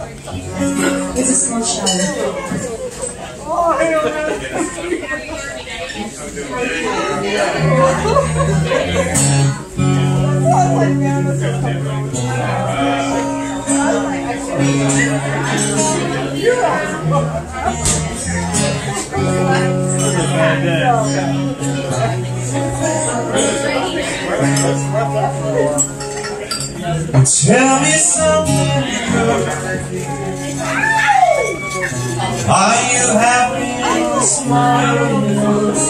It's a small shower. Tell me something good. Are you happy and smiling?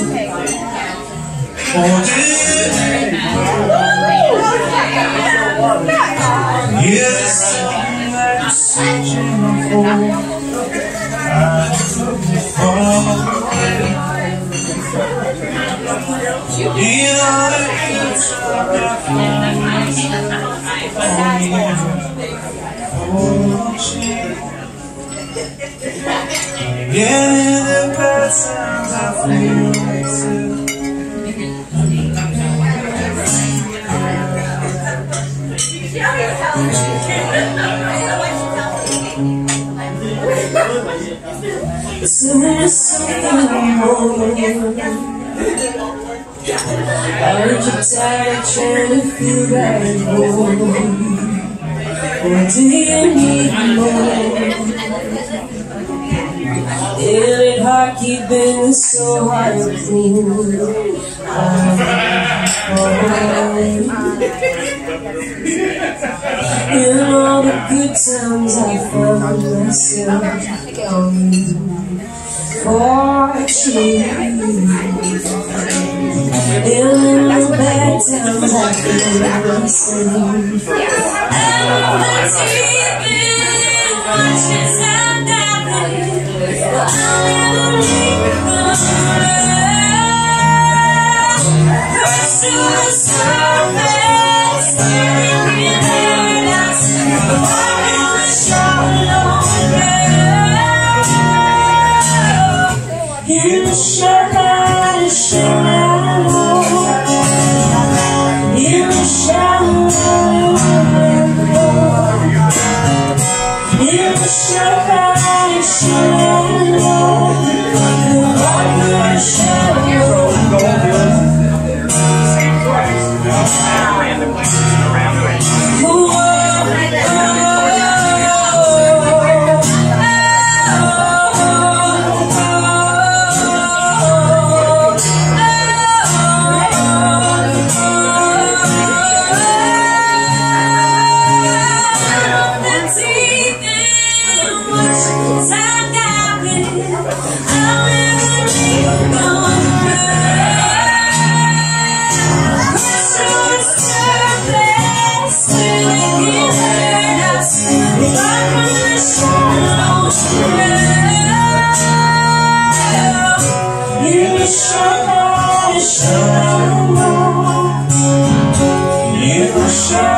Or do you hear the song that you're searching for? I'm looking for in all the good stuff that finds yeah, in the bad times I feel myself. There's something more. Aren't you tired trying to feel right home? Or do you need more? Is it hard keeping so hard and clean? In all the good times I found myself going for truth. In the bad times I feel myself. You